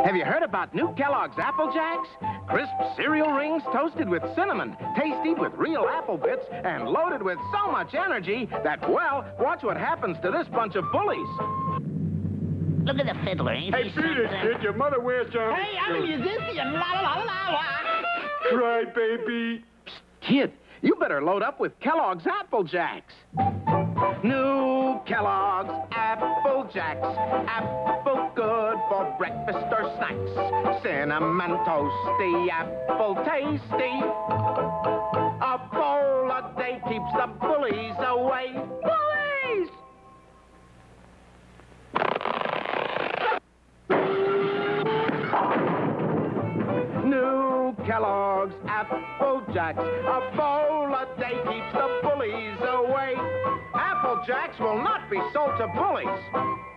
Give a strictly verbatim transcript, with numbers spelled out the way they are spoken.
Have you heard about new Kellogg's Apple Jacks? Crisp cereal rings toasted with cinnamon, tasty with real apple bits, and loaded with so much energy that, well, watch what happens to this bunch of bullies. Look at the fiddler. Ain't Hey, he beat it, something? kid. Your mother wears your... Hey, I'm a musician. La la la la la. Cry, baby. Kid, you better load up with Kellogg's Apple Jacks. New Kellogg's Apple Jacks. Apple good for breakfast or snacks. Cinnamon toasty, apple tasty. A bowl a day keeps the bullies away. Bullies! New Kellogg's Apple Jacks. A bowl a day keeps the bullies away. Apple Jacks will not be sold to bullies.